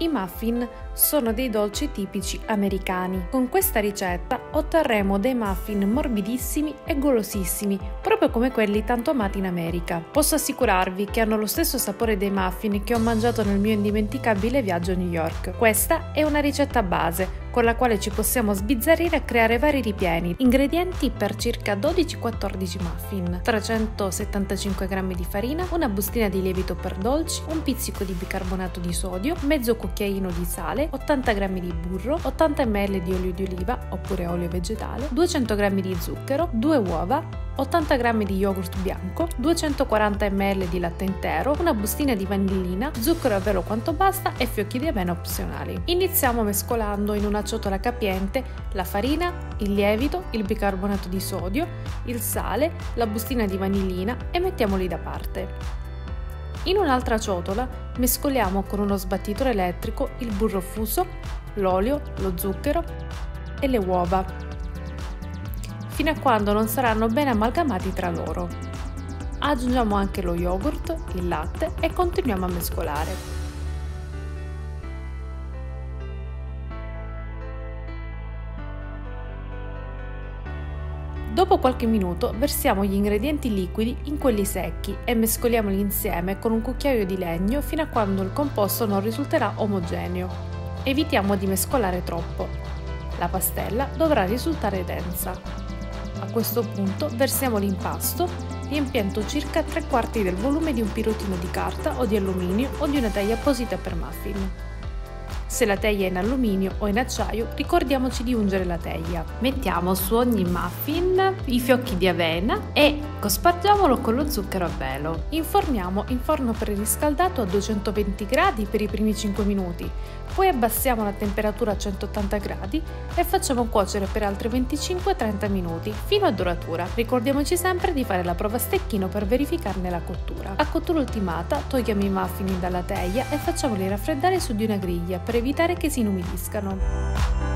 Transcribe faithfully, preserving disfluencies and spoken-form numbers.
I muffin sono dei dolci tipici americani. Con questa ricetta otterremo dei muffin morbidissimi e golosissimi, proprio come quelli tanto amati in America. Posso assicurarvi che hanno lo stesso sapore dei muffin che ho mangiato nel mio indimenticabile viaggio a New York. Questa è una ricetta base con la quale ci possiamo sbizzarrire e creare vari ripieni. Ingredienti per circa dodici quattordici muffin: trecentosettantacinque grammi di farina, una bustina di lievito per dolci, un pizzico di bicarbonato di sodio, mezzo cucchiaino di sale, ottanta grammi di burro, ottanta millilitri di olio di oliva oppure olio vegetale, duecento grammi di zucchero, due uova, ottanta grammi di yogurt bianco, duecentoquaranta millilitri di latte intero, una bustina di vanillina, zucchero a velo quanto basta e fiocchi di avena opzionali. Iniziamo mescolando in una ciotola capiente la farina, il lievito, il bicarbonato di sodio, il sale, la bustina di vanillina e mettiamoli da parte. In un'altra ciotola mescoliamo con uno sbattitore elettrico il burro fuso, l'olio, lo zucchero e le uova, fino a quando non saranno ben amalgamati tra loro. Aggiungiamo anche lo yogurt, il latte e continuiamo a mescolare. Dopo qualche minuto versiamo gli ingredienti liquidi in quelli secchi e mescoliamoli insieme con un cucchiaio di legno fino a quando il composto non risulterà omogeneo. Evitiamo di mescolare troppo. La pastella dovrà risultare densa. A questo punto versiamo l'impasto riempiendo circa tre quarti del volume di un pirottino di carta o di alluminio o di una teglia apposita per muffin. Se la teglia è in alluminio o in acciaio, ricordiamoci di ungere la teglia. Mettiamo su ogni muffin i fiocchi di avena e cospargiamolo con lo zucchero a velo. Inforniamo in forno preriscaldato a duecentoventi gradi per i primi cinque minuti, poi abbassiamo la temperatura a centottanta gradi e facciamo cuocere per altri venticinque trenta minuti, fino a doratura. Ricordiamoci sempre di fare la prova a stecchino per verificarne la cottura. A cottura ultimata togliamo i muffin dalla teglia e facciamoli raffreddare su di una griglia per evitare che si inumidiscano.